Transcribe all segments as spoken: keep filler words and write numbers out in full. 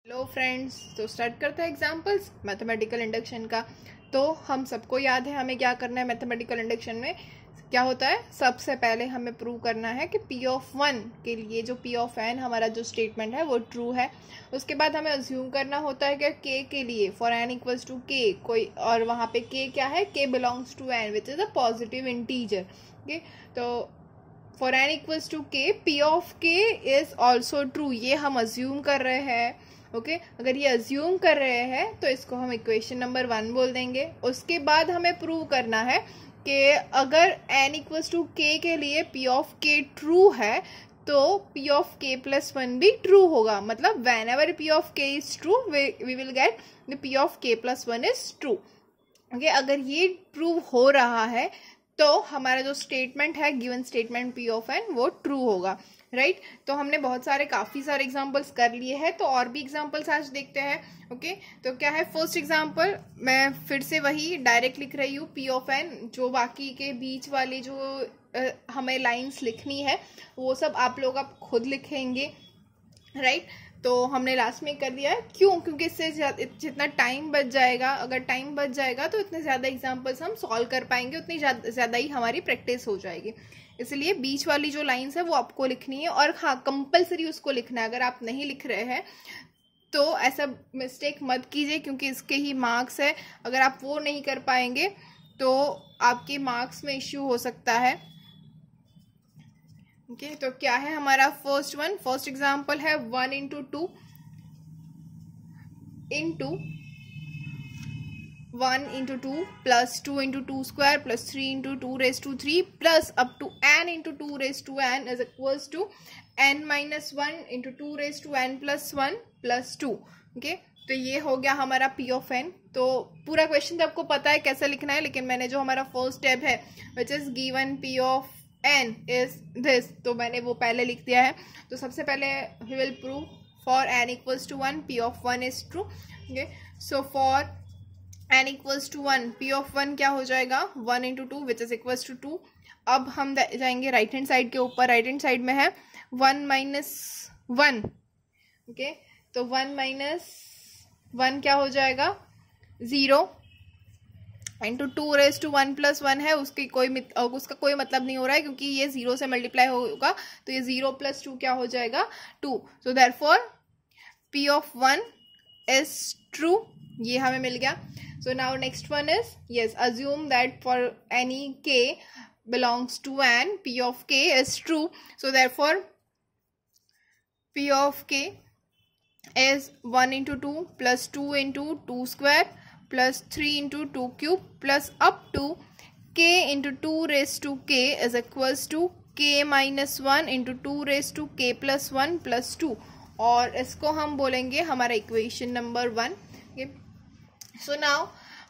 Hello friends, तो start करते हैं एग्जांपल्स मैथमेटिकल इंडक्शन का। तो हम सबको याद है हमें क्या करना है मैथमेटिकल इंडक्शन में। क्या होता है, सबसे पहले हमें प्रूव करना है कि पी ऑफ वन के लिए जो पी ऑफ एन हमारा जो स्टेटमेंट है वो ट्रू है। उसके बाद हमें अज्यूम करना होता है कि के के लिए फॉर एन इक्वल्स टू के कोई, और वहाँ पे के क्या है, k belongs to N which is a positive integer. Okay, तो for N equals to k P of के इज ऑल्सो ट्रू, ये हम अज्यूम कर रहे हैं। Okay okay? अगर ये अज्यूम कर रहे हैं तो इसको हम इक्वेशन नंबर वन बोल देंगे। उसके बाद हमें प्रूव करना है कि अगर n इक्वल्स टू के के लिए p ऑफ k ट्रू है तो p of k plus one भी ट्रू होगा। मतलब whenever p of k is true we will get the p of k plus one is true. Okay, अगर ये प्रूव हो रहा है तो हमारा जो स्टेटमेंट है given statement p of n वो ट्रू होगा। Right right? तो हमने बहुत सारे काफ़ी सारे एग्जांपल्स कर लिए हैं, तो और भी एग्जांपल्स आज देखते हैं। Okay okay? तो क्या है फर्स्ट एग्जांपल, मैं फिर से वही डायरेक्ट लिख रही हूँ पी ऑफ एन। जो बाकी के बीच वाली जो आ, हमें लाइंस लिखनी है वो सब आप लोग आप खुद लिखेंगे। Right right? तो हमने लास्ट में कर दिया है, क्यों? क्योंकि इससे जितना टाइम बच जाएगा, अगर टाइम बच जाएगा तो इतने ज़्यादा एग्जांपल्स हम सॉल्व कर पाएंगे, उतनी ज़्यादा ही हमारी प्रैक्टिस हो जाएगी। इसलिए बीच वाली जो लाइंस है वो आपको लिखनी है, और हाँ कंपलसरी उसको लिखना है। अगर आप नहीं लिख रहे हैं तो ऐसा मिस्टेक मत कीजिए, क्योंकि इसके ही मार्क्स है। अगर आप वो नहीं कर पाएंगे तो आपके मार्क्स में इश्यू हो सकता है। ओके okay, तो क्या है हमारा फर्स्ट वन, फर्स्ट एग्जांपल है one into two into one into two plus two into two square plus three into two raise to three plus up to n into two raise to n is equals to n minus one into two raise to n plus one plus two. Okay, तो ये हो गया हमारा P of N. तो पूरा question तो आपको पता है कैसे लिखना है, लेकिन मैंने जो हमारा फर्स्ट स्टेप है which is given P of n is this, तो मैंने वो पहले लिख दिया है। तो सबसे पहले we will prove for N equals to one P of one is true. Okay, so for N equals to one P of one क्या हो जाएगा, one into two which is equals to two. अब हम जाएंगे right hand side के ऊपर, right hand side में है वन माइनस वन। ओके, तो वन माइनस वन क्या हो जाएगा, zero into two raise to one plus one है, उसकी कोई उसका कोई मतलब नहीं हो रहा है क्योंकि ये जीरो से मल्टीप्लाई होगा, तो ये जीरो प्लस टू क्या हो जाएगा, two. So therefore P of one is true, ये हमें मिल गया। So now next one is yes assume that for any k belongs to N P of के is true. So therefore P of के is one into two plus two into two square plus three into two cube plus up to k into two raise to के is equals to k minus one into two raise to के plus one plus two, और इसको हम बोलेंगे हमारा equation number one. So now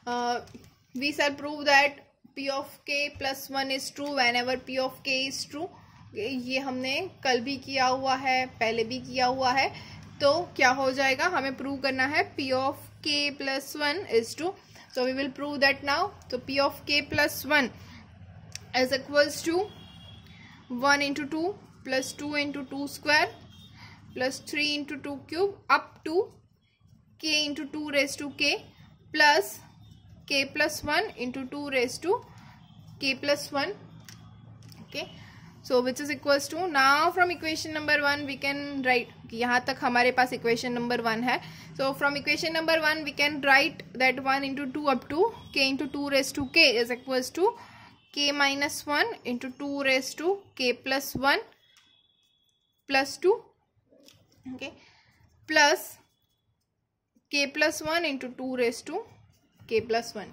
we shall prove that P of के plus one is true whenever P of के is true. ये हमने कल भी किया हुआ है, पहले भी किया हुआ है। तो क्या हो जाएगा, हमें प्रूव करना है p of k plus one is two. So we will prove that now. तो p of k plus one is equals to one into two plus two into two square plus three into two cube up to k into two raise to k plus k plus one into two raise to k plus one. Okay, so which is equals to, now from equation number one we can write, यहाँ तक हमारे पास equation number one है। so from equation number one we can write that one into two up to k into two raised to k is equals to k minus one into two raised to k plus one plus two, okay, plus k plus one into two raised to k plus one।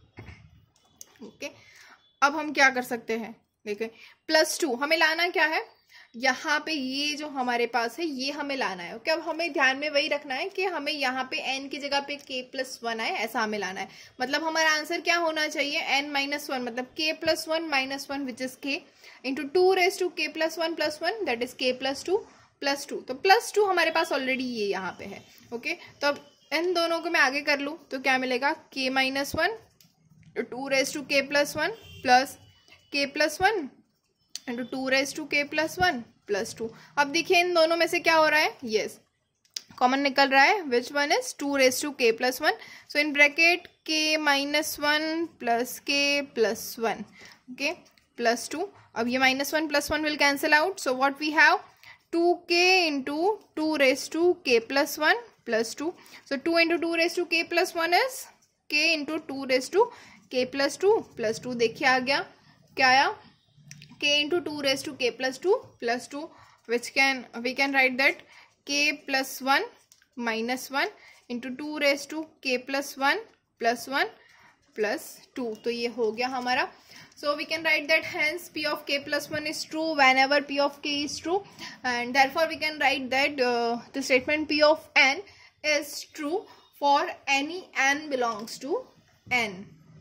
okay, अब हम क्या कर सकते हैं, देखिए plus two हमें लाना क्या है, यहाँ पे ये जो हमारे पास है ये हमें लाना है। ओके, अब हमें ध्यान में वही रखना है कि हमें यहाँ पे n की जगह पे k प्लस वन आए, ऐसा हमें लाना है। मतलब हमारा आंसर क्या होना चाहिए, n माइनस वन, मतलब k plus one minus one which is k into two raise to k plus one plus one that is k plus two plus two. तो प्लस टू हमारे पास ऑलरेडी ये यहाँ पे है। ओके, तो अब इन दोनों को मैं आगे कर लूँ तो क्या मिलेगा, k minus one two raise to k plus one plus k plus one into two raise to के प्लस वन प्लस टू। अब देखिए इन दोनों में से क्या हो रहा है, यस कॉमन निकल रहा है, which one is two raise to के plus one. So in bracket k minus one plus k plus one, okay, plus two. अब ये minus one plus one will cancel out. So what we have, two k into two raise to के plus one plus two. So two into two raise to के plus one is k into two raise to के plus two plus to. देखिए आ गया, क्या आया, k into two raised to k plus two plus two, which can we can write that k plus one minus one into two raised to k plus one plus one plus two. तो ये हो गया हमारा. So we can write that hence p of k plus one is true whenever p of k is true, and therefore we can write that uh, the statement p of n is true for any n belongs to n.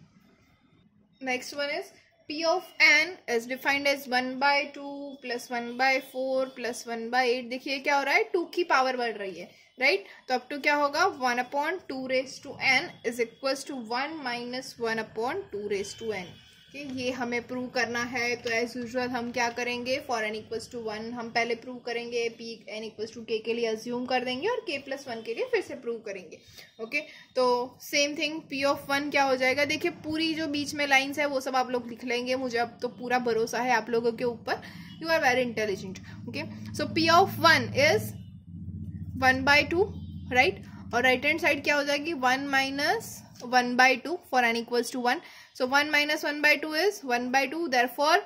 Next one is P of n is defined as one by two plus one by four plus one by eight. देखिए क्या हो रहा है, to की power बढ़ रही है, right right? तो अब टू क्या होगा, one upon two raise to n is equals to one minus one upon two raise to n. ये हमें प्रूव करना है. तो एज यूजुअल हम क्या करेंगे, for N equals to one हम पहले प्रूव करेंगे, पी एन इक्वल्स टू के के लिए अज्यूम कर देंगे और के प्लस वन के लिए फिर से प्रूव करेंगे. Okay okay? तो same thing P of one क्या हो जाएगा, देखिए पूरी जो बीच में लाइन्स है वो सब आप लोग लिख लेंगे. मुझे अब तो पूरा भरोसा है आप लोगों के ऊपर, you are very intelligent. Okay, so P of one is one by two, right, और राइट हैंड साइड क्या हो जाएगी, one minus one by two for N equals to one. So one minus one by two is one by two. Therefore,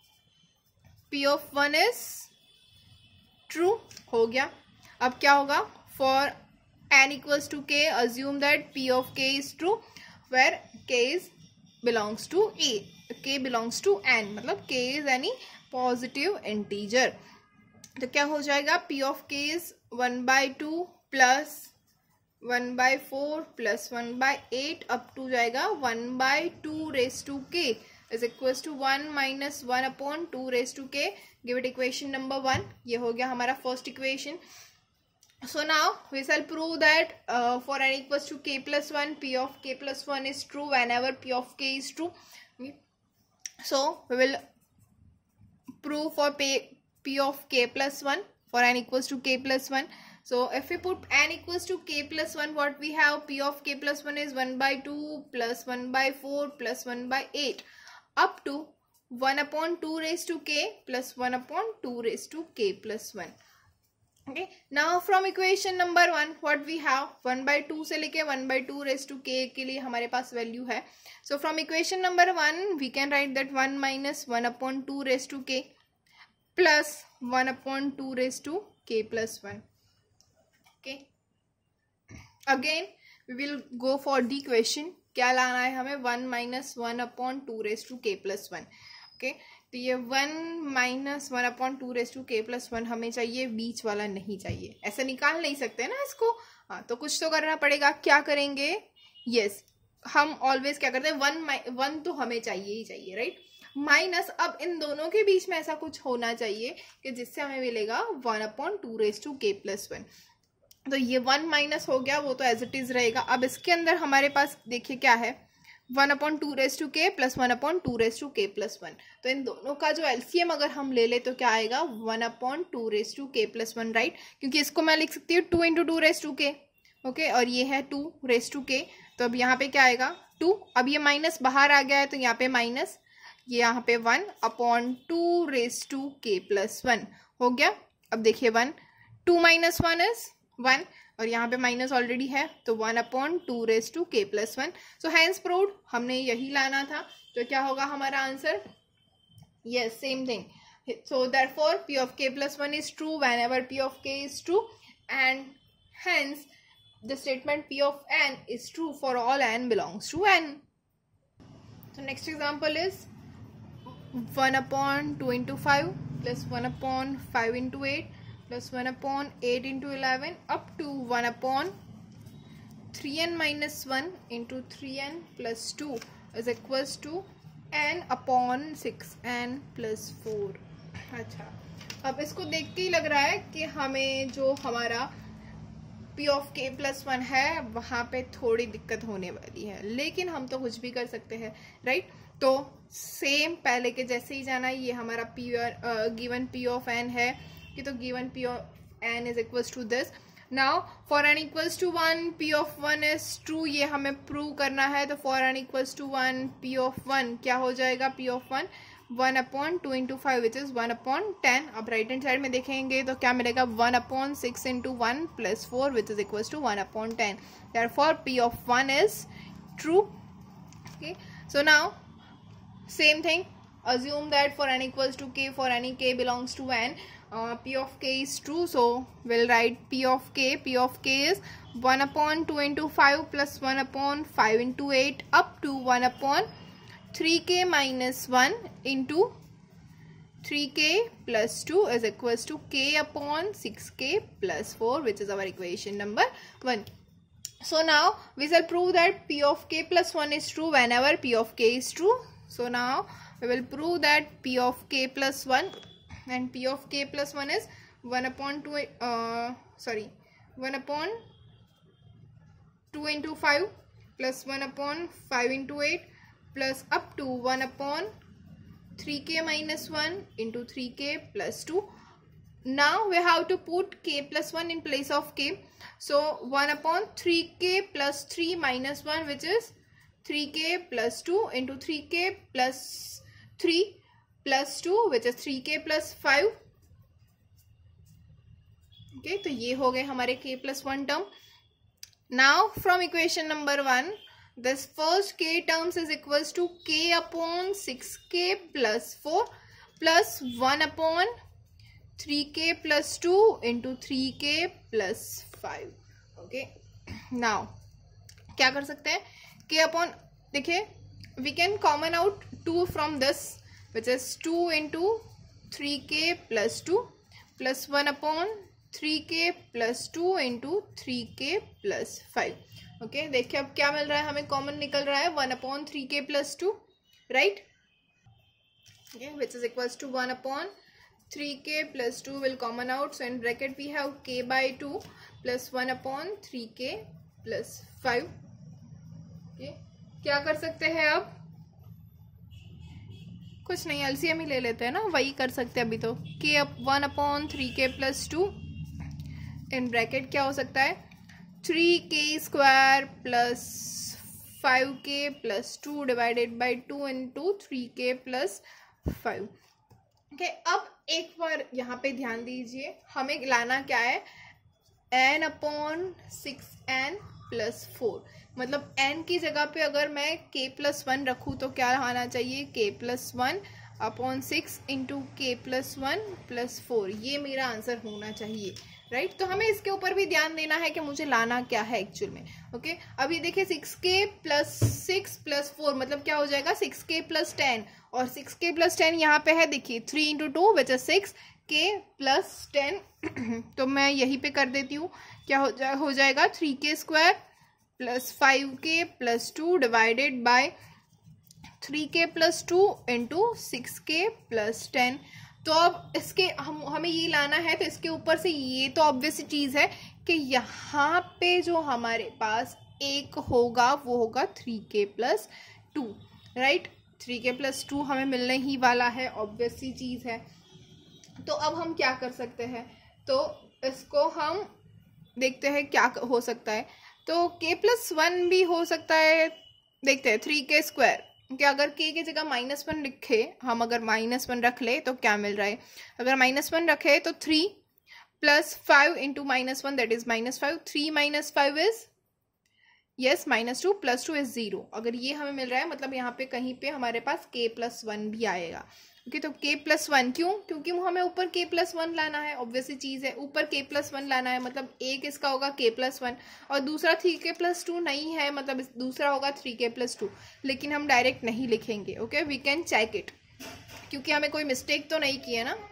P of one is true. हो गया. अब क्या होगा, for n equals to k, assume that P of k is true, where k is belongs to a. K belongs to n, मतलब k is any positive integer. तो क्या हो जाएगा, P of k is one by two plus one by four plus one by eight up to जाएगा one by two raise to के is equals to one minus one upon two raise to K. Give it equation number one. ये हो गया हमारा first equation. So now we shall prove that for N equals to के plus one P of के plus one is true whenever P of के is true. So we will prove for P of के plus one for N equals to के plus one. So if we put n equals to k plus one, what we have, p of k plus one is one by two plus one by four plus one by eight up to one upon two raised to k plus one upon two raised to k plus one. Okay, now from equation number one what we have, one by two से लेके one by two raised to k के लिए हमारे पास value है. So from equation number one we can write that one minus one upon two raised to k plus one upon two raised to k plus one. Okay, again we will go for the equation. क्या लाना है हमें, one minus one upon two raise to के plus one. Okay, तो ये one minus one upon two raise to के plus one हमें चाहिए, बीच वाला नहीं चाहिए. ऐसे निकाल नहीं सकते ना इसको. हाँ, तो कुछ तो करना पड़ेगा. क्या करेंगे, यस yes, हम ऑलवेज क्या करते हैं, वन वन तो हमें चाहिए ही चाहिए, राइट. माइनस, अब इन दोनों के बीच में ऐसा कुछ होना चाहिए कि जिससे हमें मिलेगा one upon two raise to के प्लस वन. तो ये वन माइनस हो गया, वो तो एज इट इज रहेगा. अब इसके अंदर हमारे पास देखिए क्या है, one upon two raise to के plus one upon two raise to के प्लस वन. तो इन दोनों का जो एलसीएम अगर हम ले ले तो क्या आएगा, one upon two raise to के प्लस वन, राइट, क्योंकि इसको मैं लिख सकती हूँ two into two raise to K. Okay, और ये है टू रेस टू के. तो अब यहाँ पे क्या आएगा, टू. अब ये माइनस बाहर आ गया है तो यहाँ पे माइनस, ये यहाँ पे one upon two raise to के प्लस वन हो गया. अब देखिए one, two minus one is one, और यहाँ पे माइनस ऑलरेडी है तो one upon two raise to के plus one. So hence proved, हमने यही लाना था. तो क्या होगा हमारा answer, yes same thing. So therefore p of k plus one is true whenever p of k is true, and hence the statement p of n is true for all n belongs to n. So next example is one upon two into five plus one upon five into eight plus one upon eight into eleven up to one upon three n minus one into three n plus two is equals to n upon six n plus four. अच्छा, अब इसको देख के ही लग रहा है कि हमें जो हमारा p of k plus one है वहाँ पे थोड़ी दिक्कत होने वाली है, लेकिन हम तो कुछ भी कर सकते हैं, राइट. तो सेम पहले के जैसे ही जाना. ये हमारा p given p of n है कि तो given p of n is equals to this. Now for N equals to one P of one is true, ये हमें प्रूव करना है। तो for N equals to one P of one क्या हो जाएगा, P of one one upon two into five which is one upon ten. अब right hand side में देखेंगे तो क्या मिलेगा, one upon six into one plus four which is equals to one upon ten. Therefore P of one is true. Okay, so now same thing, assume that for n equals to k, for any k belongs to n, uh, p of k is true, so we'll write p of k, p of k is one upon two into five plus one upon five into eight up to one upon three k minus one into three k plus two is equals to k upon six k plus four, which is our equation number one. So now we shall prove that p of k plus one is true whenever p of k is true. So now we will prove that p of k plus one, and p of k plus one is one upon two, uh, sorry, one upon two into five plus one upon five into eight plus up to one upon three k minus one into three k plus two. Now we have to put k plus one in place of k. So one upon three k plus three minus one, which is three k plus two into three k plus three plus two, which is three k plus five. Okay, तो ये हो गए हमारे k plus one term. Now from equation number one, this first k terms is equals to k upon six k plus four plus one upon three k plus two into three k plus five. Okay, now क्या कर सकते हैं, k upon, देखिए we can common out two from this, which is two into three k plus two plus one upon three k plus two into three k plus five. okay, देखिए अब क्या मिल रहा है, हमें कॉमन निकल रहा है one upon three K plus two, right, which is equals to one upon three k plus two will common out, so in bracket we have k by two plus one upon three k plus five. okay, क्या कर सकते हैं, अब कुछ नहीं, LCM ही ले लेते हैं ना, वही कर सकते हैं अभी तो। K up one upon three K plus two in bracket क्या हो सकता है, three K square plus five K plus two divided by two into three K plus five. Okay, अब एक बार यहाँ पे ध्यान दीजिए, हमें लाना क्या है, N upon six N plus four, मतलब n की जगह पे अगर मैं k प्लस वन रखूँ तो क्या आना चाहिए, k plus one upon six into K plus one plus four, ये मेरा आंसर होना चाहिए, राइट right? तो हमें इसके ऊपर भी ध्यान देना है कि मुझे लाना क्या है एक्चुअल में। Okay okay? अब ये देखिए six K plus six plus four मतलब क्या हो जाएगा, सिक्स के प्लस टेन, और सिक्स के प्लस टेन यहाँ पे है, देखिए three into two which is six K plus ten तो मैं यहीं पे कर देती हूँ, क्या हो जाए हो जाएगा three K square plus five K plus two divided by three K plus two into six K plus ten. तो अब इसके हम हमें ये लाना है, तो इसके ऊपर से ये तो ऑब्वियस चीज़ है कि यहाँ पे जो हमारे पास एक होगा वो होगा three K plus two, right, three K plus two हमें मिलने ही वाला है, ऑब्वियस सी चीज़ है। तो अब हम क्या कर सकते हैं, तो इसको हम देखते हैं क्या हो सकता है। तो k प्लस वन भी हो सकता है, देखते हैं, थ्री के स्क्वायर कि अगर k की जगह माइनस वन लिखे हम, अगर माइनस वन रख ले तो क्या मिल रहा है, अगर माइनस वन रखे तो three plus five into minus one that is minus five, three minus five is yes minus two, plus two is zero. अगर ये हमें मिल रहा है मतलब यहाँ पे कहीं पे हमारे पास k प्लस वन भी आएगा। ओके, तो k प्लस वन क्यों, क्योंकि हमें ऊपर k प्लस वन लाना है, ऑब्वियस चीज़ है, ऊपर k प्लस वन लाना है, मतलब एक इसका होगा k प्लस वन और दूसरा थ्री के प्लस टू नहीं है, मतलब दूसरा होगा थ्री के प्लस टू, लेकिन हम डायरेक्ट नहीं लिखेंगे। Okay, we can check it, क्योंकि हमें कोई मिस्टेक तो नहीं की है ना,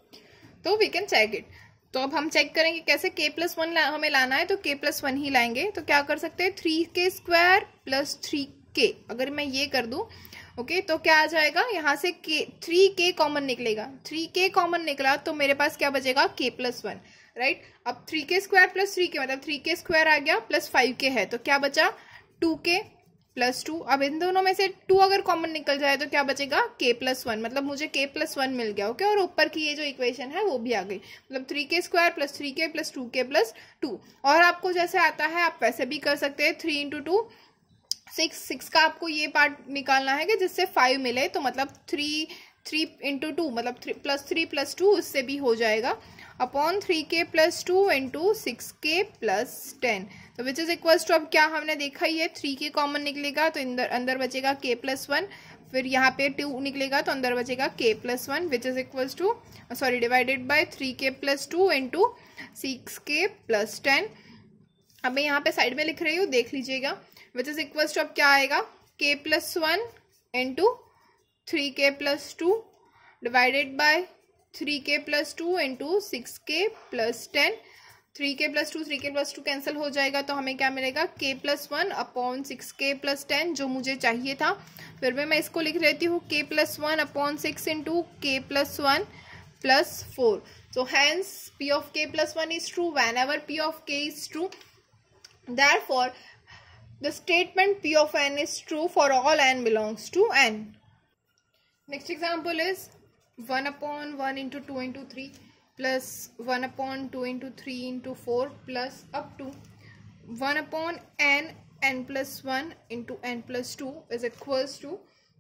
तो वी कैन चेक इट। तो अब हम चेक करेंगे कैसे, k प्लस वन ला, हमें लाना है तो k प्लस वन ही लाएंगे। तो क्या कर सकते हैं, three K square plus three के, अगर मैं ये कर दूं ओके okay, तो क्या आ जाएगा, यहाँ से के थ्री के कॉमन निकलेगा, थ्री के कॉमन निकला तो मेरे पास क्या बचेगा, k प्लस वन, राइट। अब three K square plus three K मतलब थ्री के स्क्वायर आ गया प्लस फाइव के है, तो क्या बचा टू के, प्लस टू। अब इन दोनों में से टू अगर कॉमन निकल जाए तो क्या बचेगा, के प्लस वन, मतलब मुझे के प्लस वन मिल गया। ओके, और ऊपर की ये जो इक्वेशन है वो भी आ गई, मतलब three K square plus three K plus two के प्लस टू। और आपको जैसे आता है आप वैसे भी कर सकते हैं, three into two six, six का आपको ये पार्ट निकालना है कि जिससे फाइव मिले, तो मतलब थ्री थ्री इंटू टू मतलब three plus three plus two, उससे भी हो जाएगा upon three K plus two into six K plus ten, तो विच इज इक्वल्स टू, अब क्या हमने देखा ही है, थ्री के कॉमन निकलेगा तो अंदर अंदर बचेगा के प्लस वन, फिर यहाँ पे टू निकलेगा तो अंदर बचेगा K plus one, which is equals to sorry divided by three K plus two into six K plus ten. अब मैं यहाँ पे साइड में लिख रही हूँ, देख लीजिएगा, विच इज इक्वल्स टू अब क्या आएगा, K plus one into three K plus two divided by three K plus two into six K plus ten. Three K plus two three K plus two cancel हो जाएगा तो हमें क्या मिलेगा, K plus one upon six K plus ten, जो मुझे चाहिए था। फिर भी मैं इसको लिख लेती हूँ, K plus one upon six into K plus one plus four. So hence P of k plus one is true whenever P of k is true. Therefore, the statement P of n is true for all n belongs to n. Next example is one upon one into two into three plus one upon two into three into four plus up to one upon n n plus one into n plus two is equals to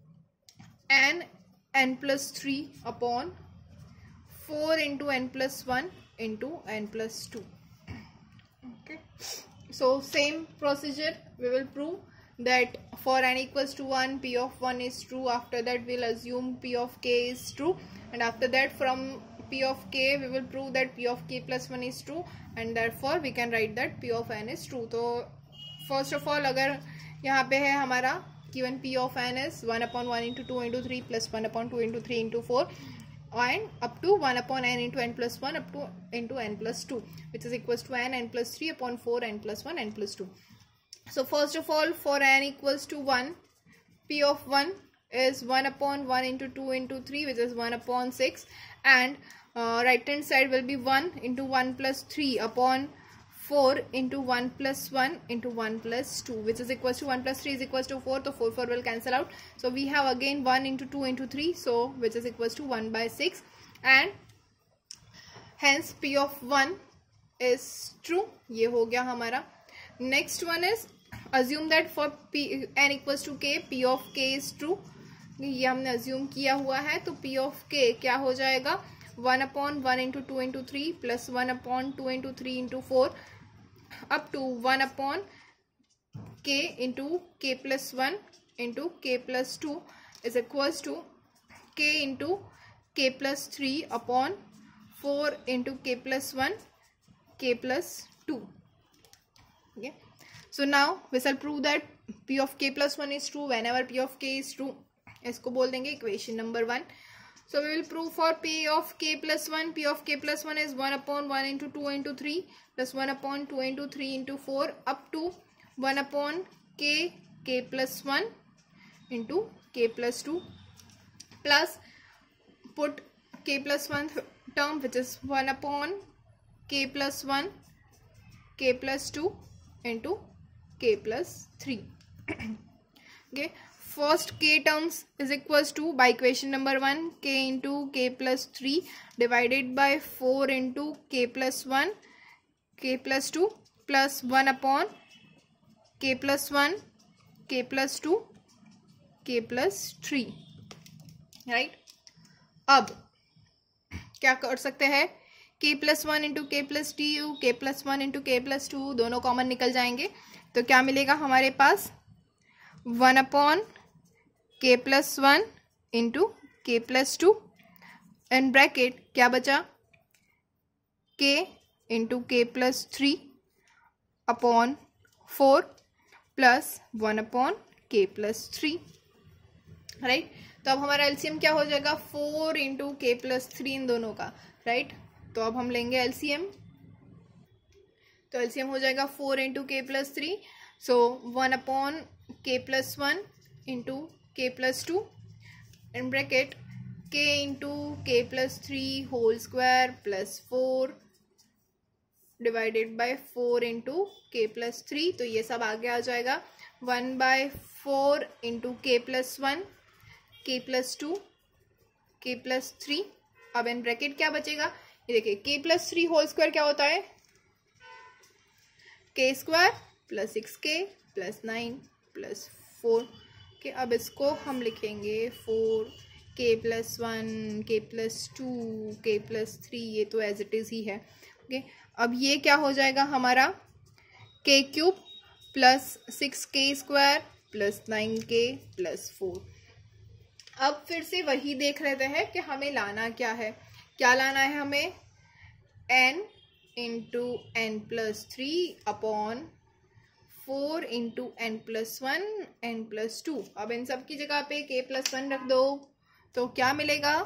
n n plus three upon four into n plus one into n plus two. Okay, so same procedure, we will prove that for n equals to one, P of one is true. After that we'll assume P of k is true, and after that from P of k we will prove that P of k plus one is true, and therefore we can write that P of n is true. तो first of all अगर यहाँ पे है हमारा given P of n is one upon one into two into three plus one upon two into three into four and up to one upon n into n plus one up to into n plus two, which is equals to n n plus three upon four n plus one n plus two. So first of all, for n equals to one, P of one is one upon one into two into three, which is one upon six, and uh, right hand side will be one into one plus three upon four into one plus one into one plus two, which is equals to one plus three is equals to four, so four four will cancel out. So we have again one into two into three, so which is equals to one by six, and hence P of one is true. ये हो गया हमारा. Next one is assume that for P n equals to k, P of k is true. ये हमने assume किया हुआ है, तो P of k क्या हो जाएगा, one upon one into two into three plus one upon two into three into four up to one upon k into k plus one into k plus two is equals to k into k plus three upon four into k plus one k plus two. Okay, so now we shall prove that P of k plus one is true whenever P of k is true. इसको बोल देंगे equation number one. So we will prove for P of k plus one, P of k plus one is one upon one into two into three plus one upon two into three into four up to one upon k, k plus one into k plus two plus put k plus one term, which is one upon k plus one, k plus two into k plus three. Okay. First k terms is equals to, by equation number one, k into k plus three divided by four into k plus one, k plus two plus one upon k plus one, k plus two, k plus three. Right? अब क्या कर सकते हैं, k plus one into k plus two, k plus one into k plus two दोनों common निकल जाएंगे, तो क्या मिलेगा हमारे पास, one upon k plus one into k plus two and bracket क्या बचा, k into k plus three upon four plus one upon k plus three. Right, तो अब हमारा एलसीएम क्या हो जाएगा, four into K plus three इन दोनों का. राइट, तो अब हम लेंगे एलसीएम, तो एलसीएम हो जाएगा four into K plus three, so one upon K plus one into k plus two and bracket k into k plus three whole square plus four divided by four into k plus three. तो ये सब आगे आ जाएगा. One by four into K plus one, K plus two, के plus three. अब in bracket क्या बचेगा, ये देखिए के प्लस थ्री होल स्क्वायर क्या होता है, K square plus six K plus nine plus four K. अब इसको हम लिखेंगे four K plus one, K plus two, के प्लस थ्री, ये तो एज इट इज ही है। ओके, अब ये क्या हो जाएगा हमारा, K cube plus six K square plus nine K plus four. अब फिर से वही देख लेते हैं कि हमें लाना क्या है। क्या लाना है हमें, n into N plus three upon four into N plus one N plus two. अब इन सब की जगह पे के प्लस वन रख दो तो क्या मिलेगा,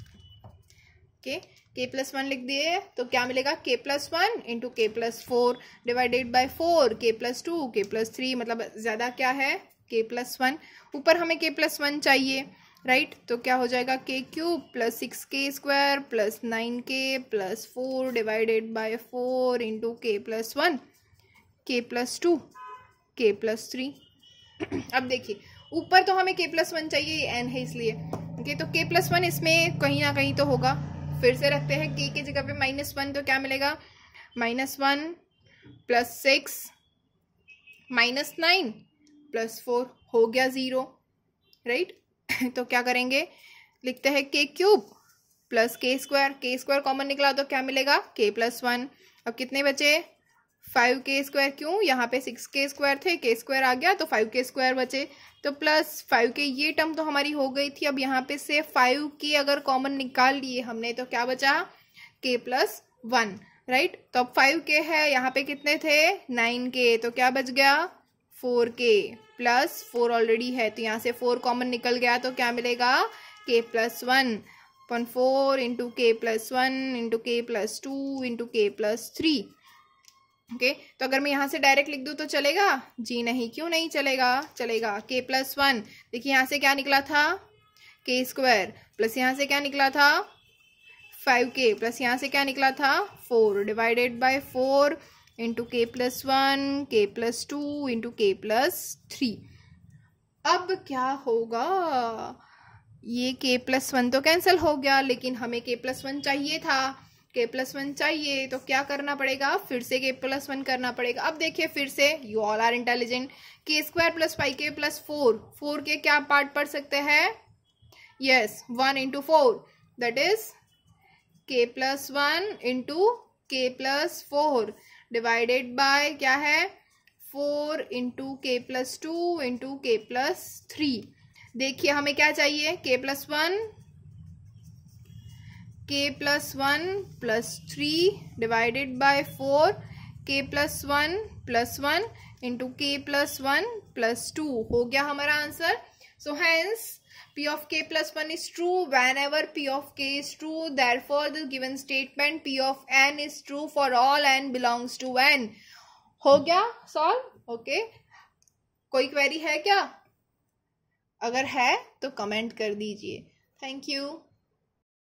के के प्लस वन लिख दिए तो क्या मिलेगा, K plus one into K plus four divided by four, K plus two, के प्लस थ्री, मतलब ज्यादा क्या है, के प्लस वन। ऊपर हमें के प्लस वन चाहिए, राइट right? तो क्या हो जाएगा, K cube plus six K square plus nine K plus four divided by four into K plus one, K plus two, के प्लस थ्री। अब देखिए ऊपर तो हमें के प्लस वन चाहिए, एन है इसलिए, ओके, तो के प्लस वन इसमें कहीं ना कहीं तो होगा। फिर से रखते हैं के की जगह पे माइनस वन, तो क्या मिलेगा, minus one plus six minus nine plus four, हो गया जीरो, राइट। तो क्या करेंगे, लिखते हैं K cube plus K square, K square common निकला तो क्या मिलेगा, के प्लस वन। अब कितने बचे, फाइव के स्क्वायर, क्यों यहाँ पे सिक्स के स्क्वायर थे, के स्क्वायर आ गया तो फाइव के स्क्वायर बचे, तो प्लस फाइव के, ये टर्म तो हमारी हो गई थी। अब यहाँ पे से फाइव की अगर कॉमन निकाल लिए हमने तो क्या बचा, के प्लस वन, राइट। तो अब फाइव के है, यहाँ पे कितने थे, नाइन के, तो क्या बच गया, four K plus four already है तो यहाँ से फोर कॉमन निकल गया तो क्या मिलेगा, K plus one upon four into K plus one into K plus two into K plus three. Okay, तो अगर मैं यहाँ से डायरेक्ट लिख दूँ तो चलेगा, जी नहीं, क्यों नहीं चलेगा, चलेगा। के प्लस वन, देखिए यहाँ से क्या निकला था, के स्क्वायर, प्लस यहाँ से क्या निकला था, फाइव के, प्लस यहाँ से क्या निकला था, four divided by four into K plus one, K plus two into K plus three. अब क्या होगा, ये के प्लस वन तो कैंसिल हो गया, लेकिन हमें के प्लस वन चाहिए था, के प्लस वन चाहिए तो क्या करना पड़ेगा, फिर से के प्लस वन करना पड़ेगा। अब देखिए फिर से, you all are intelligent, K square plus five K plus four, four के क्या पार्ट पढ़ सकते हैं, yes, one into four, that is K plus one into K plus four divided by क्या है, four into K plus two into K plus three. देखिए हमें क्या चाहिए, K plus one, K plus one plus three divided by four, K plus one plus one into K plus one plus two, हो गया हमारा answer. So hence P of k plus one is true whenever P of k is true. Therefore, the given statement P of n is true for all n belongs to n. हो गया solve, okay. कोई query है क्या, अगर है तो comment कर दीजिए। Thank you.